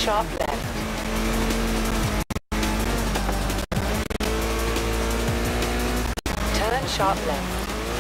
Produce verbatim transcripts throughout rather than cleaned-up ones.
sharp left. Turn sharp left.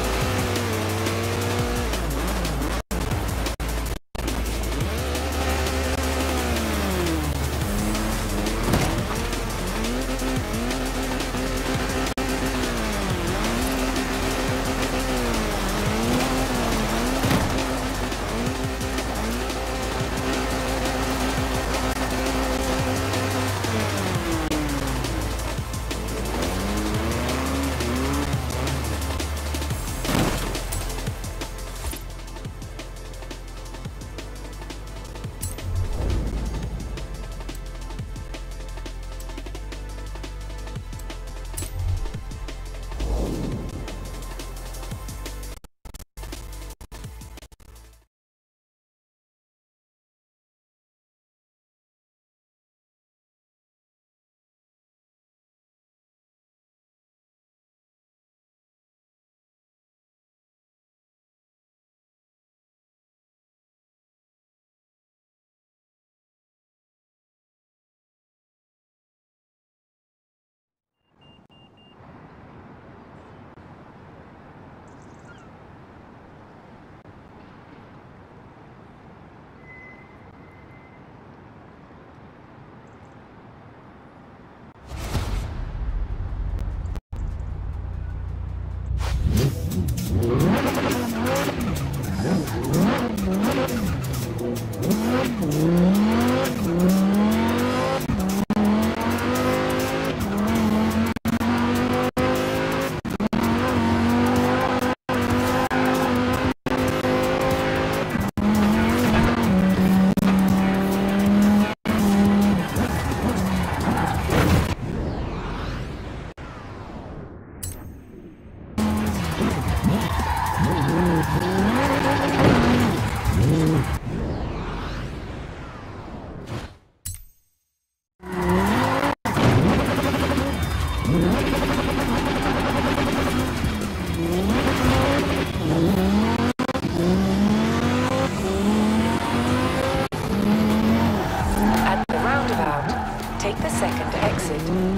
At the roundabout, take the second exit.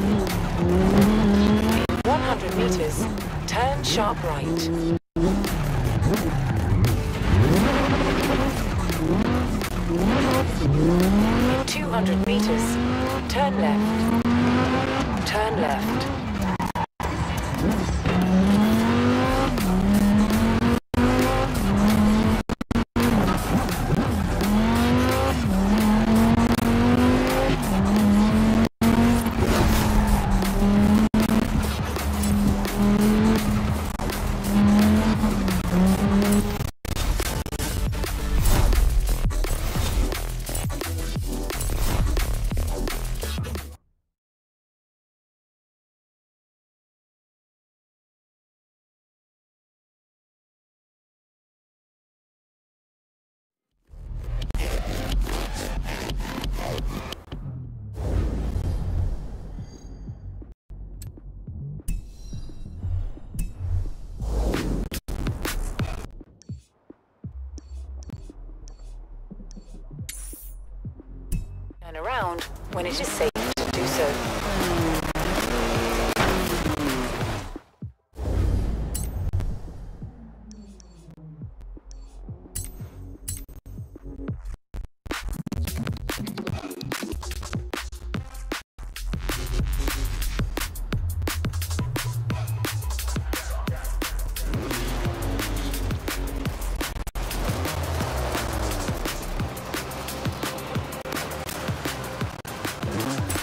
In one hundred meters, turn sharp right. In two hundred meters, turn left. Turn left. Turn around when it is safe to do so. Mm-hmm.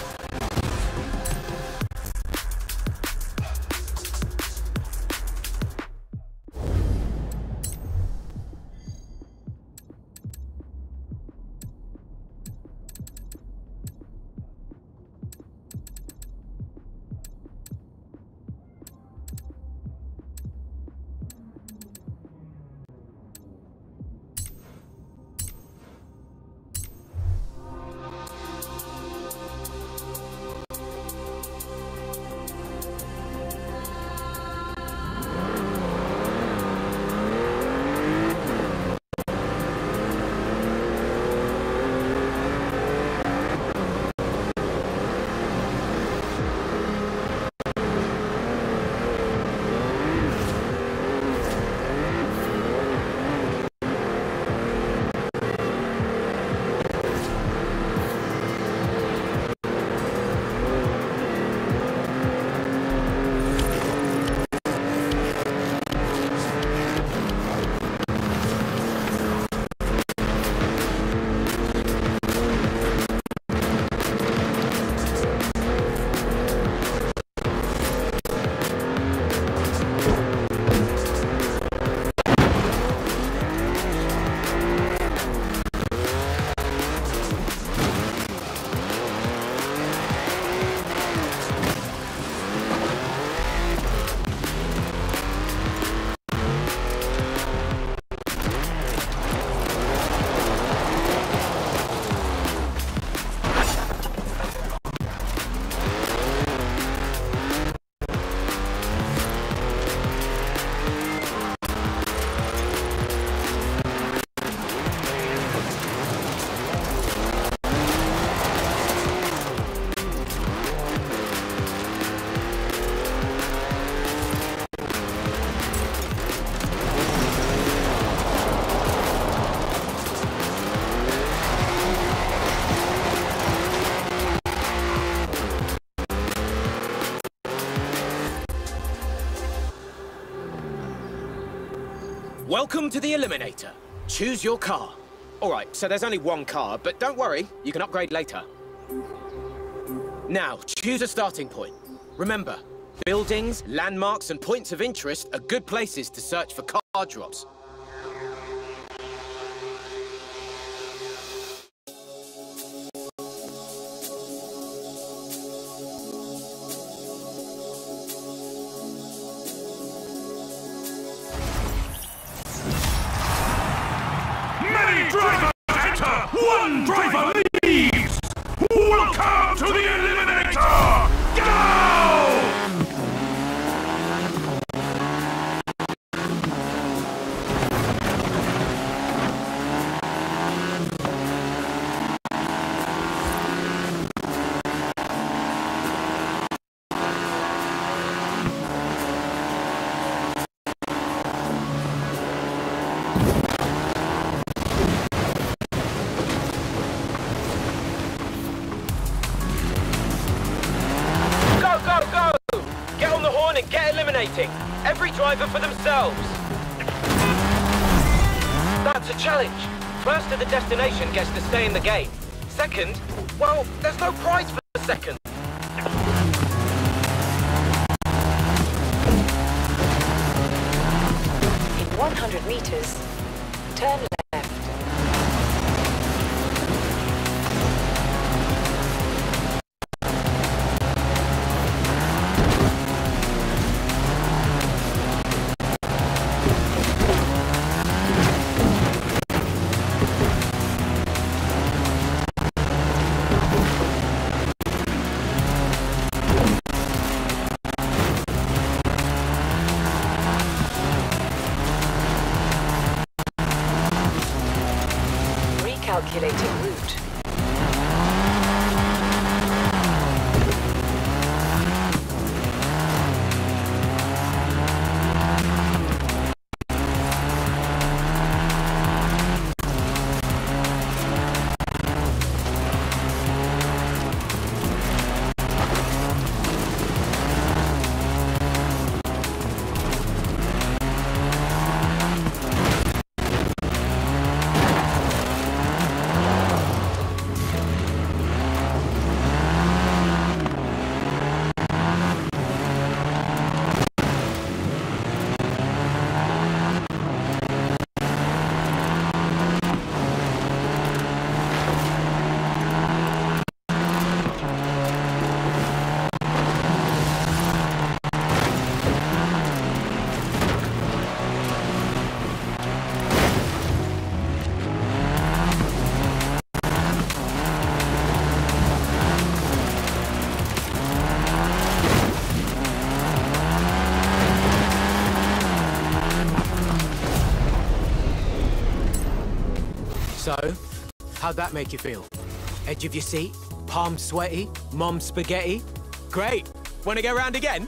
Welcome to the Eliminator. Choose your car. Alright, so there's only one car, but don't worry, you can upgrade later. Now, choose a starting point. Remember, buildings, landmarks, and points of interest are good places to search for car drops. Many drivers enter, one driver leaves! Welcome to the Eliminator! Go! And get eliminating. Every driver for themselves. That's a challenge. First to the destination gets to stay in the game. Second, well, there's no prize for the second. In one hundred meters, turn left. Calculating route. So, how'd that make you feel? Edge of your seat? Palms sweaty? Mom spaghetti? Great! Wanna go round again?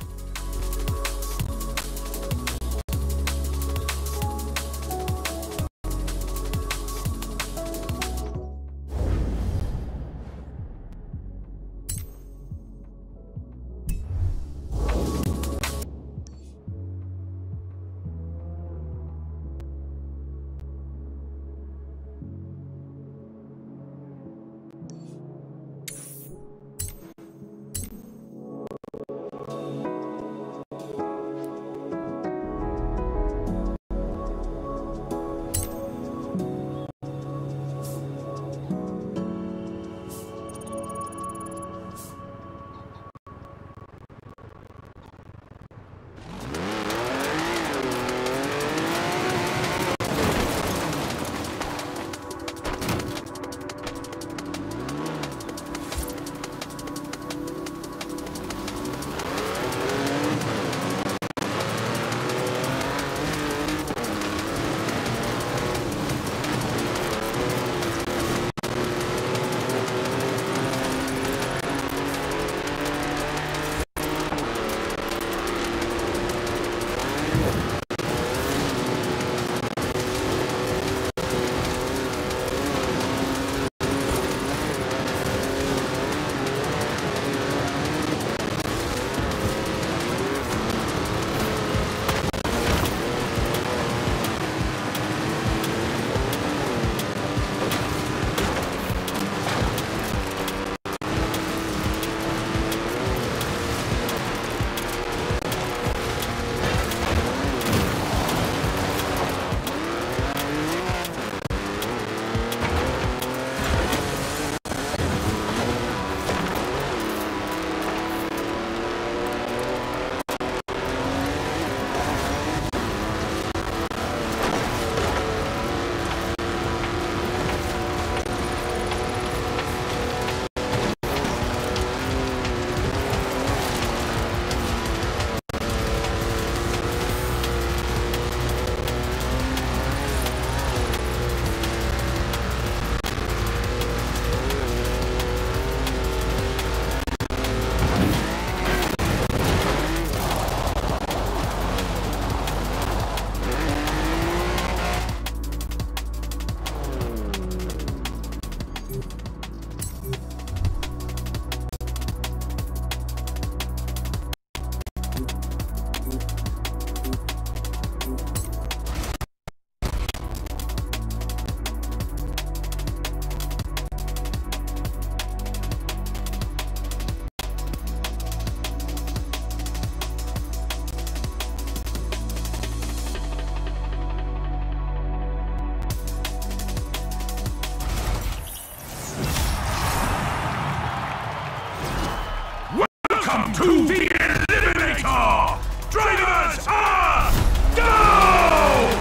Welcome to the Eliminator! Drivers are go!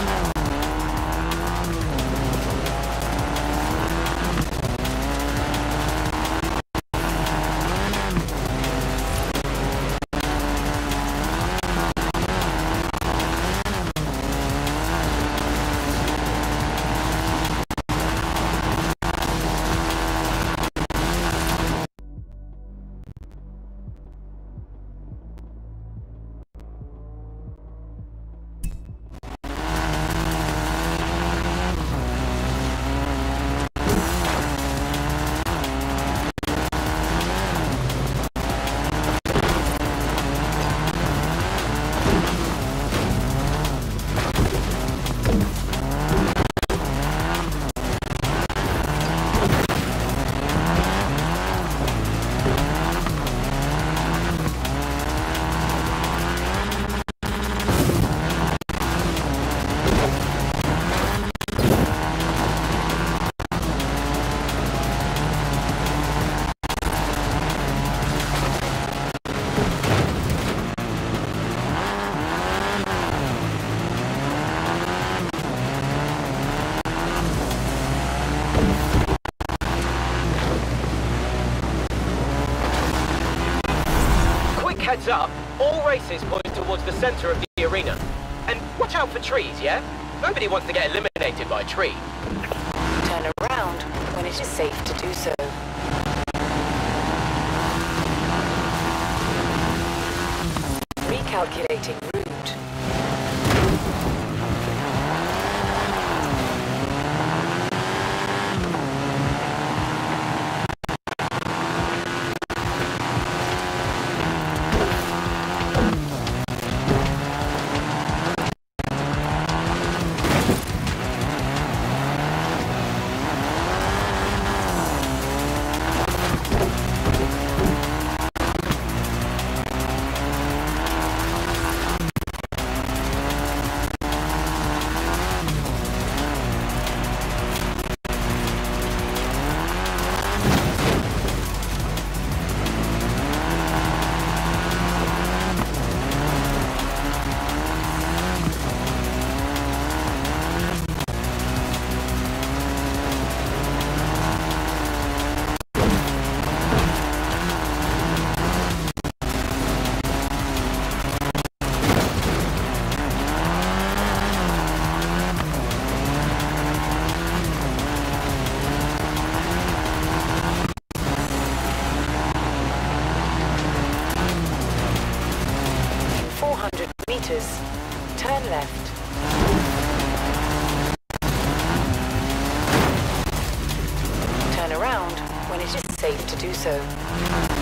Heads up, all races point towards the center of the arena. And watch out for trees, yeah? Nobody wants to get eliminated by a tree. Turn around when it is safe to do so. Recalculating route. four hundred meters. Turn left. Turn around when it is safe to do so.